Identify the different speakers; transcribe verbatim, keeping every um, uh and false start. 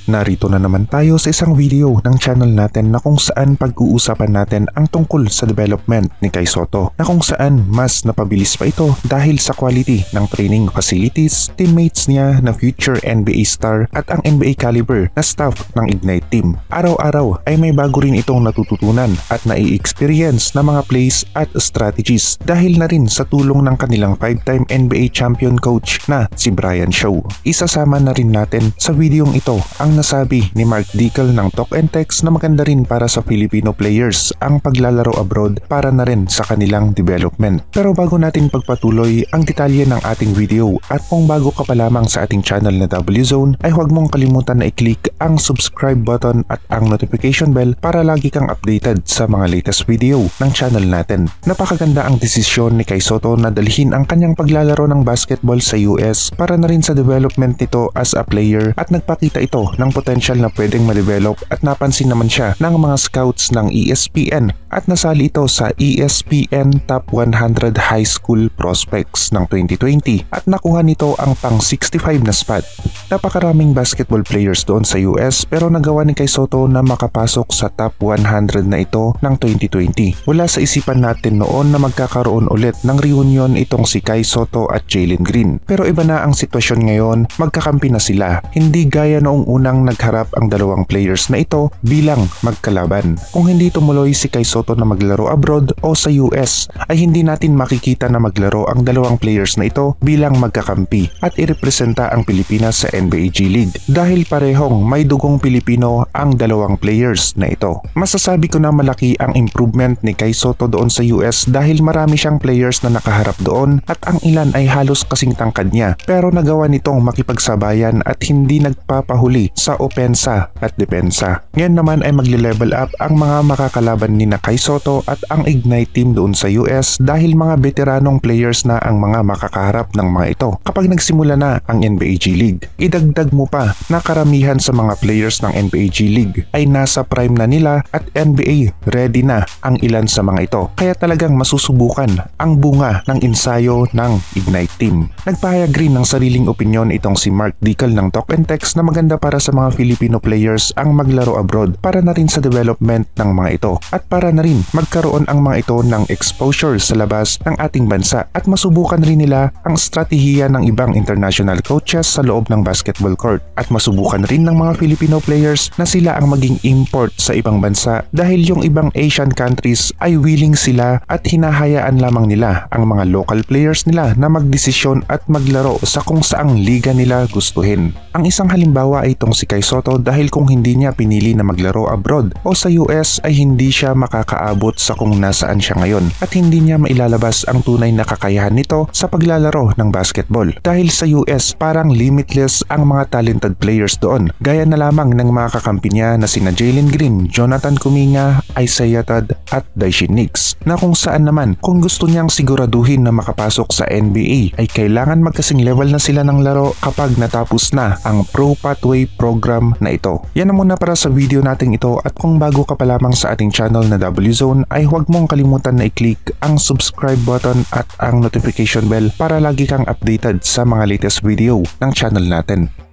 Speaker 1: Narito na naman tayo sa isang video ng channel natin na kung saan pag-uusapan natin ang tungkol sa development ni Kai Sotto, na kung saan mas napabilis pa ito dahil sa quality ng training facilities, teammates niya na future N B A star at ang N B A caliber na staff ng Ignite team. Araw-araw ay may bago rin itong natututunan at nai-experience na mga plays at strategies dahil na rin sa tulong ng kanilang five-time N B A champion coach na si Brian Shaw. Isasama na rin natin sa videong ito ang nasabi ni Mark Dickel ng Talk and Text na maganda rin para sa Filipino players ang paglalaro abroad para na rin sa kanilang development. Pero bago natin pagpatuloy ang detalye ng ating video at kung bago ka pa lamang sa ating channel na W Zone ay huwag mong kalimutan na i-click ang subscribe button at ang notification bell para lagi kang updated sa mga latest video ng channel natin. Napakaganda ang desisyon ni Kai Sotto na dalhin ang kanyang paglalaro ng basketball sa U S para na rin sa development nito as a player at nagpakita ito ng potential na pwedeng ma-develop at napansin naman siya ng mga scouts ng E S P N at nasali ito sa E S P N Top one hundred High School Prospects ng twenty twenty at nakuha nito ang pang sixty-five na spot. Napakaraming basketball players doon sa U S pero nagawa ni Kai Sotto na makapasok sa top one hundred na ito ng twenty twenty. Wala sa isipan natin noon na magkakaroon ulit ng reunion itong si Kai Sotto at Jalen Green. Pero iba na ang sitwasyon ngayon, magkakampi na sila. Hindi gaya noong unang nagharap ang dalawang players na ito bilang magkalaban. Kung hindi tumuloy si Kai Sotto na maglaro abroad o sa U S ay hindi natin makikita na maglaro ang dalawang players na ito bilang magkakampi at irepresenta ang Pilipinas sa N B A G League dahil parehong may dugong Pilipino ang dalawang players na ito. Masasabi ko na malaki ang improvement ni Kai Sotto doon sa U S dahil marami siyang players na nakaharap doon at ang ilan ay halos kasing tangkad niya pero nagawa nitong makipagsabayan at hindi nagpapahuli sa opensa at depensa. Ngayon naman ay magle-level up ang mga makakalaban ni na Kai Sotto at ang Ignite team doon sa U S dahil mga veteranong players na ang mga makakaharap ng mga ito kapag nagsimula na ang N B A G League. Idagdag mo pa na karamihan sa mga players ng N B A G League ay nasa prime na nila at N B A ready na ang ilan sa mga ito kaya talagang masusubukan ang bunga ng ensayo ng Ignite team. Nagpahayag rin ng sariling opinyon itong si Mark Dickel ng Talk and Text na maganda para sa mga Filipino players ang maglaro abroad para na rin sa development ng mga ito at para na rin magkaroon ang mga ito ng exposure sa labas ng ating bansa at masubukan rin nila ang strategiya ng ibang international coaches sa loob ng basketball court at masubukan rin ng mga Filipino players na sila ang maging import sa ibang bansa dahil yung ibang Asian countries ay willing sila at hinahayaan lamang nila ang mga local players nila na magdesisyon at maglaro sa kung saang liga nila gustuhin. Ang isang halimbawa ay itong si Kai Sotto dahil kung hindi niya pinili na maglaro abroad o sa U S ay hindi siya makakaabot sa kung nasaan siya ngayon at hindi niya mailalabas ang tunay na kakayahan nito sa paglalaro ng basketball dahil sa U S parang limitless ang mga talented players doon gaya na lamang ng mga kakampi niya na sina Jalen Green, Jonathan Kuminga, Isaiah Tad at Daishin Nix na kung saan naman kung gusto niyang siguraduhin na makapasok sa N B A ay kailangan magkasing level na sila ng laro kapag natapos na ang Pro Pathway program na ito. Yan na muna para sa video natin ito at kung bago ka pa lamang sa ating channel na W Zone ay huwag mong kalimutan na i-click ang subscribe button at ang notification bell para lagi kang updated sa mga latest video ng channel natin.